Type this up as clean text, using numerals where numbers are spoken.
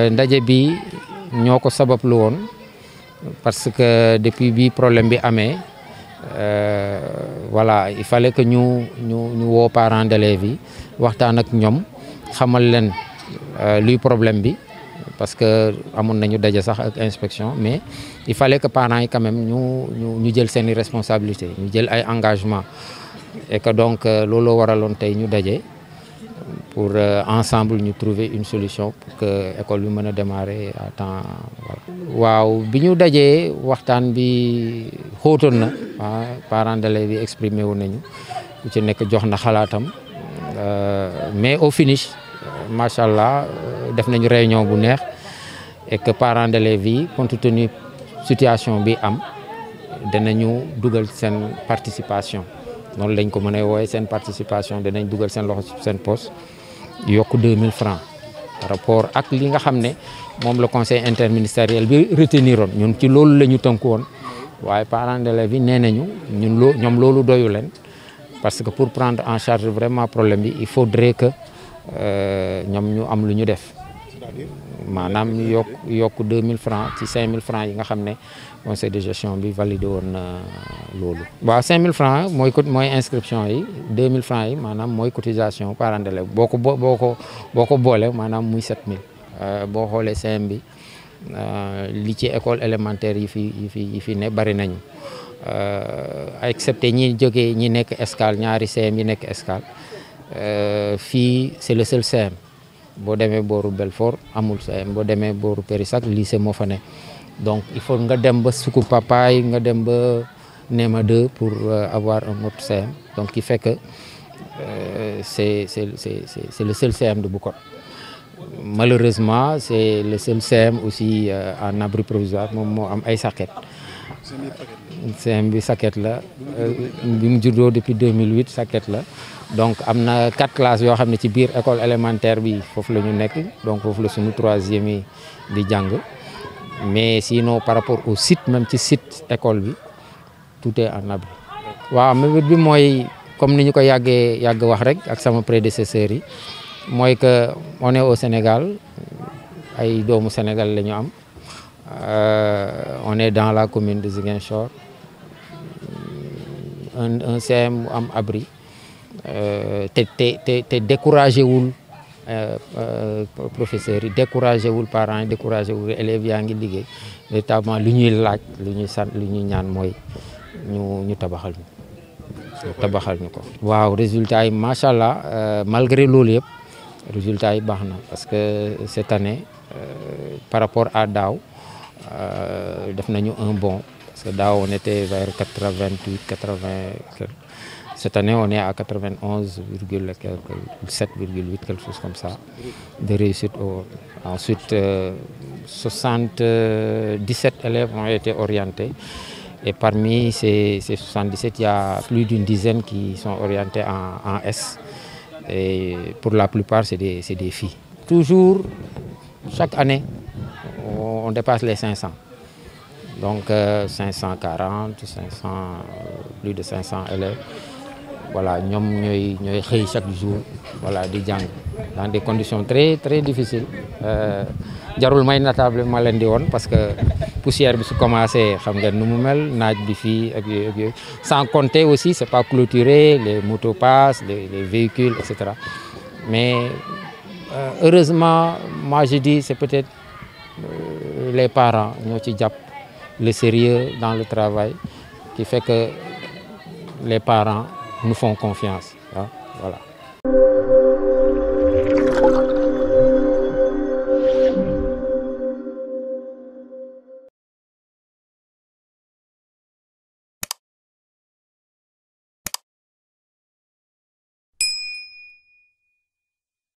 ndaje bi ñoo ko sabablu woon parce que depuis bi problème bi amee voilà il fallait que ñu woo parents d'élèves yi waxtaan ak ñoom xamal leen luy problème bi parce que amoon nañu daje sax ak inspection mais il fallait que parents yi quand même ñu jël seeni responsabilité ñu jël ay engagement et que donc looloo waraloon tey ñu daje pour ensemble ñu trouver une solution pour que école bi mën a démarrer à temps. waaw bi ñu dajee waxtaan bi xóotoon na parents d'élèves yi exprimé wu nañu ku ci nekk jox na xalaatam mais au finish macha allah def nañu réunion bu neex et que parents d'élèves yi compte tenu situation bi am danañu dugal seen participation noonu lañ ko mën a wooye seen participation danañ dugal seen loxo seen poste yokk 2000 francs par rapport ak li nga xam ne moom le conseil interministériel bi reteniroon ñun ci loolu la ñu tënku woon waaye parents d'élèves yi nee nañu ñoom loolu doyu leen parce que pour prendre en charge vraiment problème bi il faudrait que ñoom ñu am lu ñu def maanaam ñu yokk 2000 francs ci 5000 francs yi nga xam ne conseil de gestion bi validé woon loolu. waaw 5000 francs mooy inscription yi 2000 francs yi maanaam mooy cotisation parents d'élèves boo ko boole maanaam muy 7000 boo xoolee CM bi li ci école élémentaire yi fi ne bari nañu excepté ñi jógee ñi nekk Escale ñaari CM yi nekk Escale fii c'est le seul CM. boo demee booru Belfort amul CM boo demee booru Périssac lycée moo fa ne donc il faut nga dem ba Suku Papaay nga dem ba Néma 2 pour avoir un autre CM donc qui fait que c'est le seul CM de Boucotte. Malheureusement c'est le seul CM aussi en abri provisoire moom moo am ay saket CM bi saket la bi mu juddoo depuis 2008 saket la donc am na 4 classes yoo xam ne ci biir école élémentaire bi foofu la ñu nekk donc foofu la suñu 3e yi di jàng mais sinon par rapport au site même ci site école bi tout est en abri. waaw mébét bi mooy comme ni ñu ko yàgg wax rek ak sama prédécesseurs yi mooy que on est au Sénégal ay doomu Sénégal la ñu am on est dans la commune de Ziguinchor un CM am abri te découragé wul professeurs yi découragé wul parents yi découragé wul élèves yaa ngi liggéey véritablement lu ñuy laaj lu ñuy ñaan mooy ñu tabaxal ñu ko. waaw résultat yi macha allah malgré loolu yëpp résultat yi baax na parce que cette année par rapport à daaw def nañu un bond parce que daaw on était vers 88 80. Cette année, on est à 91,7,8, quelque chose comme ça, de réussite. Ensuite, 77 élèves ont été orientés. Et parmi ces 77, il y a plus d'une dizaine qui sont orientés en S. Et pour la plupart, c'est des filles. Toujours, chaque année, on dépasse les 500. Donc 540, 500, plus de 500 élèves. Voilà, ñoom ñooy xëy chaque jour voilà di jàng dans des conditions très très difficiles jarul may natable ma leen di woon parce que poussière bi su commencé xam ngeen nu mu mel naaj bi fii ak yooyu sans compter aussi c'est pas clôturé les motos passent les véhicules et cetera mais heureusement moi je dis c'est peut-être les parents ñoo ci jàpp le sérieux dans le travail qui fait que les parents nous font confiance. Voilà.